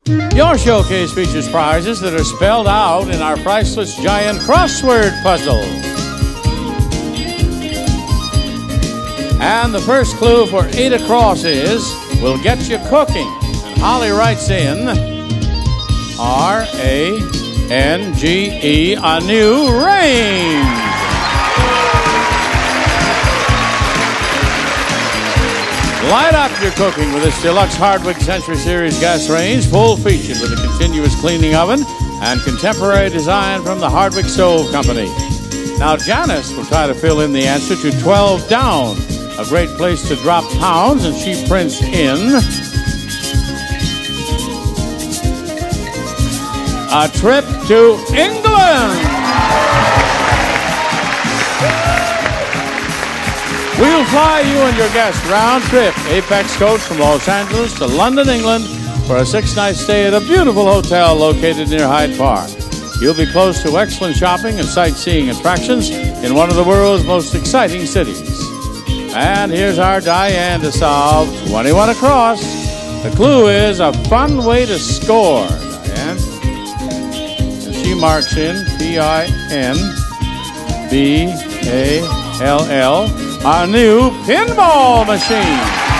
Your showcase features prizes that are spelled out in our priceless giant crossword puzzle. And the first clue for 8 across is, will get you cooking. And Holly writes in, R-A-N-G-E, a new range. Light up your cooking with this deluxe Hardwick Century Series gas range, full featured with a continuous cleaning oven and contemporary design from the Hardwick Stove Company. Now, Janice will try to fill in the answer to 12 down, a great place to drop pounds, and she prints in a trip to England. We'll fly you and your guests round trip, Apex coach from Los Angeles to London, England, for a 6-night stay at a beautiful hotel located near Hyde Park. You'll be close to excellent shopping and sightseeing attractions in one of the world's most exciting cities. And here's our Diane to solve 21 across. The clue is a fun way to score, Diane. And she marks in P-I-N-B-A-L-L. A new pinball machine.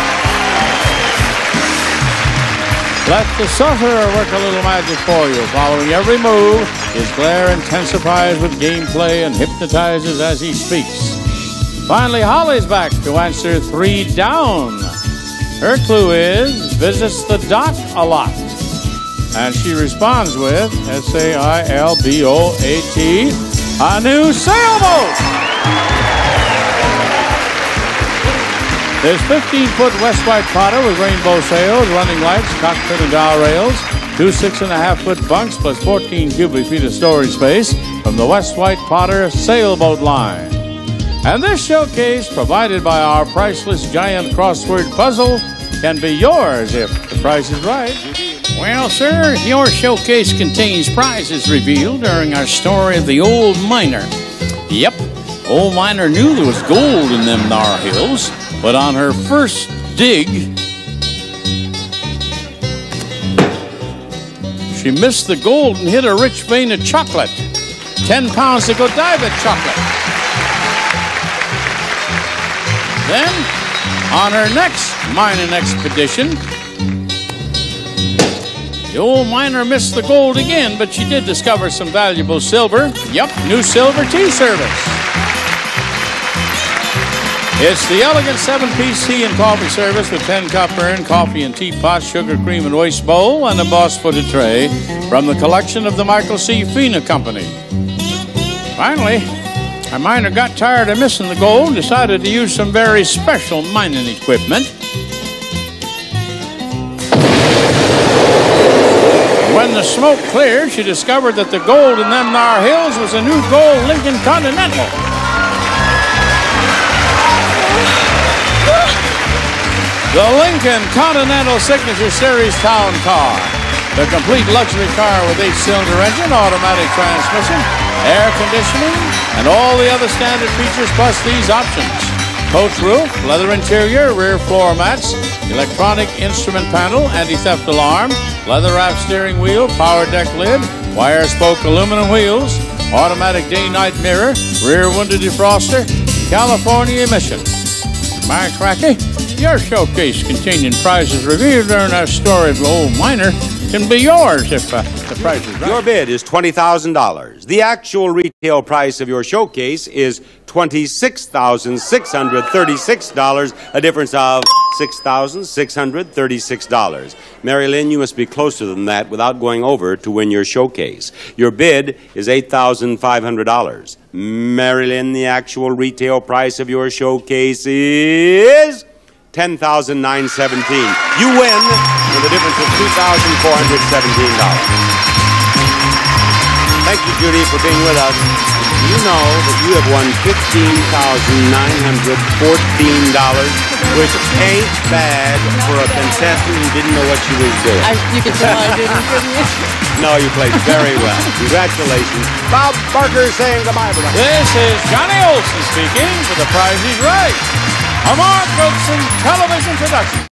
Let the sorcerer work a little magic for you. Following every move, his glare intensifies with gameplay and hypnotizes as he speaks. Finally, Holly's back to answer 3 down. Her clue is, visits the dock a lot. And she responds with S-A-I-L-B-O-A-T, a new sailboat. There's 15-foot West White Potter with rainbow sails, running lights, cockpit and bow rails, 2 6.5-foot bunks plus 14 cubic feet of storage space from the West White Potter sailboat line. And this showcase, provided by our priceless giant crossword puzzle, can be yours if the price is right. Well, sir, your showcase contains prizes revealed during our story of the old miner. Yep, old miner knew there was gold in them thar hills. But on her first dig, she missed the gold and hit a rich vein of chocolate. 10 pounds to Godiva chocolate. Then, on her next mining expedition, the old miner missed the gold again, but she did discover some valuable silver. Yep, new silver tea service. It's the elegant 7-piece tea and coffee service with 10-cup urn, coffee and teapot, sugar, cream, and waste bowl, and a boss-footed tray from the collection of the Michael C. Fina Company. Finally, our miner got tired of missing the gold and decided to use some very special mining equipment. When the smoke cleared, she discovered that the gold in them thar hills was a new gold Lincoln Continental. The Lincoln Continental Signature Series Town Car. The complete luxury car with 8-cylinder engine, automatic transmission, air conditioning, and all the other standard features plus these options. Coach roof, leather interior, rear floor mats, electronic instrument panel, anti-theft alarm, leather-wrapped steering wheel, power deck lid, wire spoke aluminum wheels, automatic day-night mirror, rear window defroster, California emission. Mark Cracky, your showcase containing prizes revealed during our story of the old miner can be yours if the price is right. Your bid is $20,000. The actual retail price of your showcase is $26,636, a difference of $6,636. Mary Lynn, you must be closer than that without going over to win your showcase. Your bid is $8,500. Mary Lynn, the actual retail price of your showcase is $10,917. You win with a difference of $2,417. Thank you, Judy, for being with us. Do you know that you have won $15,914, which ain't bad for a contestant who didn't know what she was doing? You can tell I didn't, couldn't you? No, you played very well. Congratulations. Bob Barker saying goodbye, everybody. This is Johnny Olson speaking for The Price is Right, a Mark Goodson television production.